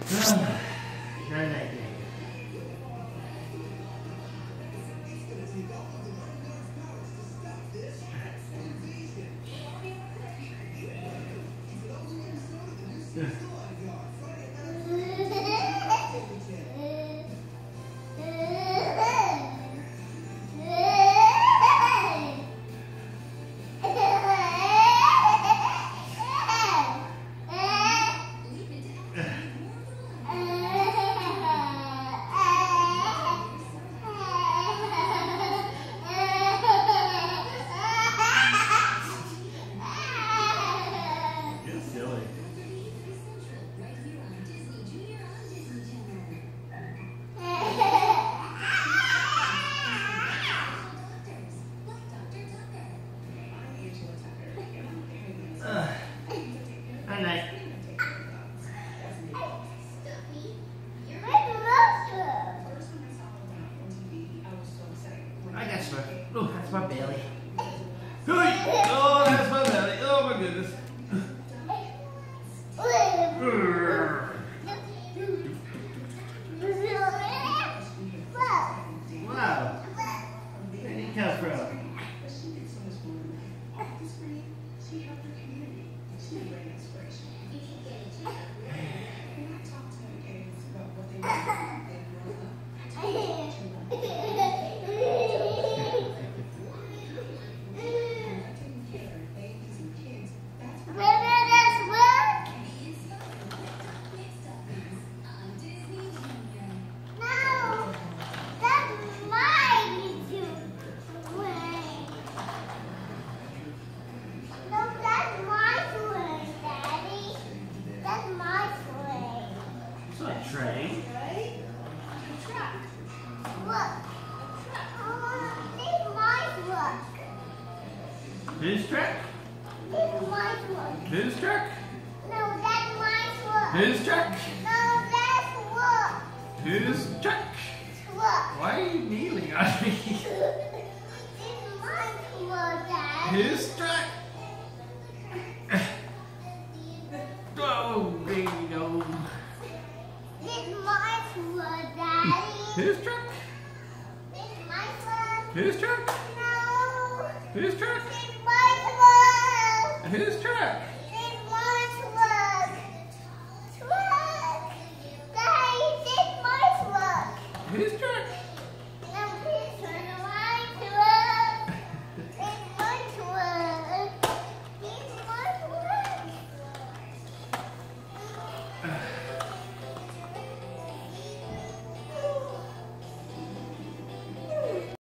Night night. Yeah. Night night. I got sweat. Oh, that's my belly. Oh, that's my belly. Oh my goodness. Wow. Where did it come from? It's not a train. Whose truck? Whose truck? No, that's my truck. Whose truck? No, that's what. Whose truck? Truck. Why are you kneeling on me? It's my truck, Dad. Whose truck? Oh, there you go. It's my truck, Daddy. Whose truck? It's my truck. Whose truck? No. Whose truck? It's my truck. Whose truck?